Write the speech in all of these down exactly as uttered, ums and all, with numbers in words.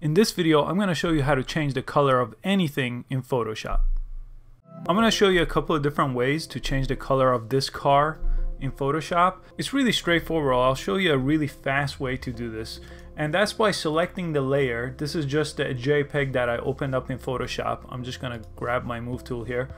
In this video, I'm going to show you how to change the color of anything in Photoshop. I'm going to show you a couple of different ways to change the color of this car in Photoshop. It's really straightforward. I'll show you a really fast way to do this, and that's by selecting the layer. This is just a JPEG that I opened up in Photoshop. I'm just going to grab my move tool here,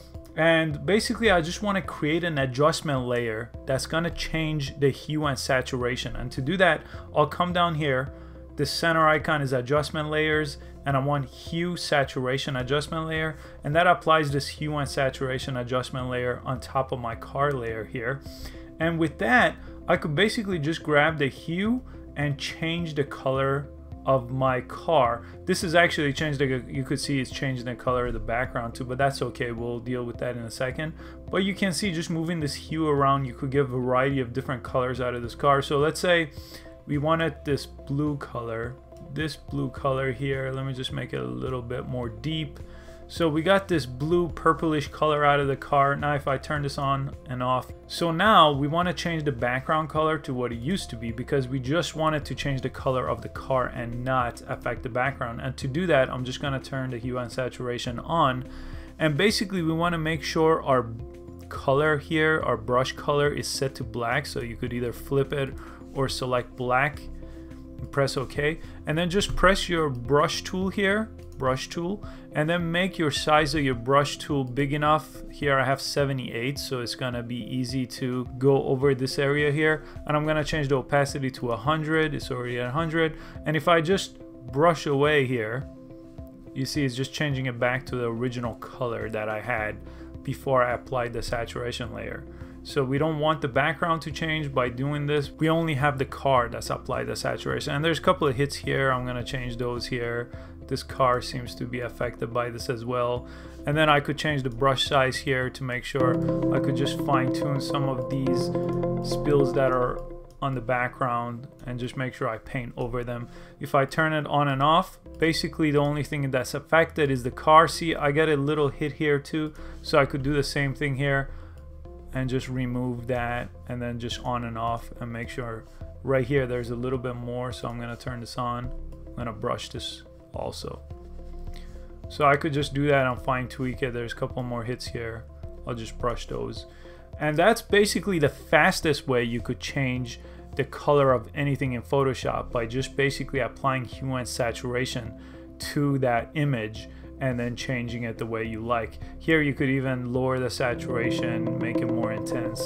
and basically I just want to create an adjustment layer that's going to change the hue and saturation. And to do that, I'll come down here. This center icon is adjustment layers, and I want hue saturation adjustment layer, and that applies this hue and saturation adjustment layer on top of my car layer here. And with that, I could basically just grab the hue and change the color of my car. This is actually changed, the, you could see it's changing the color of the background too, but that's okay, we'll deal with that in a second. But you can see just moving this hue around, you could get a variety of different colors out of this car. So let's say we wanted this blue color, this blue color here. Let me just make it a little bit more deep. So we got this blue purplish color out of the car. Now if I turn this on and off, so now we want to change the background color to what it used to be, because we just wanted to change the color of the car and not affect the background. And to do that, I'm just going to turn the hue and saturation on, and basically we want to make sure our color here, our brush color, is set to black. So you could either flip it or select black and press OK, and then just press your brush tool here, brush tool, and then make your size of your brush tool big enough. Here I have seventy-eight, so it's gonna be easy to go over this area here. And I'm gonna change the opacity to one hundred. It's already at one hundred, and if I just brush away here, you see it's just changing it back to the original color that I had before I applied the saturation layer. So we don't want the background to change by doing this. We only have the car that's applied the saturation. And there's a couple of hits here. I'm gonna change those here. This car seems to be affected by this as well. And then I could change the brush size here to make sure I could just fine tune some of these spills that are on the background and just make sure I paint over them. If I turn it on and off, basically the only thing that's affected is the car. See, I get a little hit here too. So I could do the same thing here and just remove that, and then just on and off, and make sure right here there's a little bit more. So I'm gonna turn this on. I'm gonna brush this also. So I could just do that and fine tweak it. There's a couple more hits here. I'll just brush those. And that's basically the fastest way you could change the color of anything in Photoshop, by just basically applying hue and saturation to that image and then changing it the way you like. Here you could even lower the saturation, make it more intense,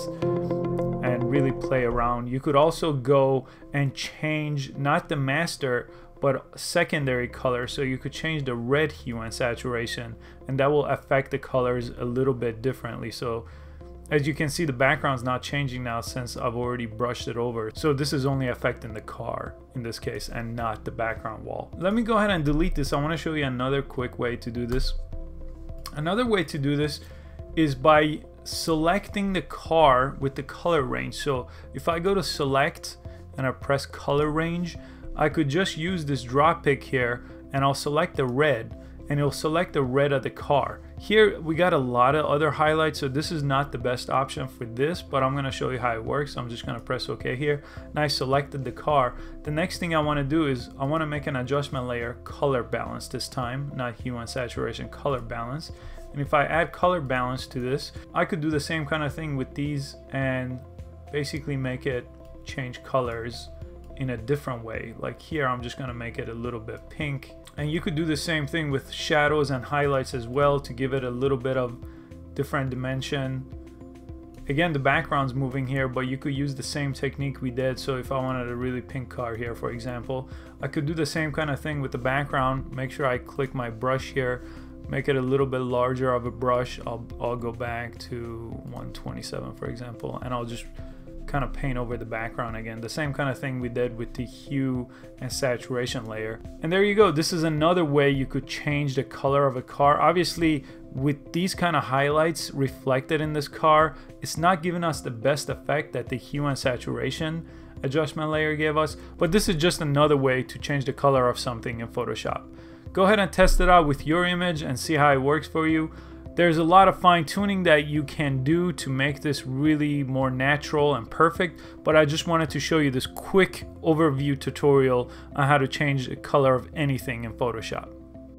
and really play around. You could also go and change not the master but secondary color. So you could change the red hue and saturation, and that will affect the colors a little bit differently. So as you can see, the background's not changing now since I've already brushed it over. So this is only affecting the car in this case and not the background wall. Let me go ahead and delete this. I want to show you another quick way to do this. Another way to do this is by selecting the car with the color range. So if I go to select and I press color range, I could just use this drop pick here, and I'll select the red, and it'll select the red of the car. Here we got a lot of other highlights, so this is not the best option for this, but I'm gonna show you how it works. I'm just gonna press OK here. Now I selected the car. The next thing I wanna do is I wanna make an adjustment layer, color balance this time, not hue and saturation, color balance. And if I add color balance to this, I could do the same kind of thing with these and basically make it change colors in a different way. Like here, I'm just gonna make it a little bit pink. And you could do the same thing with shadows and highlights as well to give it a little bit of different dimension. Again, the background's moving here, but you could use the same technique we did. So if I wanted a really pink car here, for example, I could do the same kind of thing with the background. Make sure I click my brush here, make it a little bit larger of a brush. I'll, I'll go back to one twenty-seven, for example, and I'll just kind of paint over the background again. The same kind of thing we did with the hue and saturation layer. And there you go. This is another way you could change the color of a car. Obviously, with these kind of highlights reflected in this car, it's not giving us the best effect that the hue and saturation adjustment layer gave us, but this is just another way to change the color of something in Photoshop. Go ahead and test it out with your image and see how it works for you. There's a lot of fine tuning that you can do to make this really more natural and perfect, but I just wanted to show you this quick overview tutorial on how to change the color of anything in Photoshop.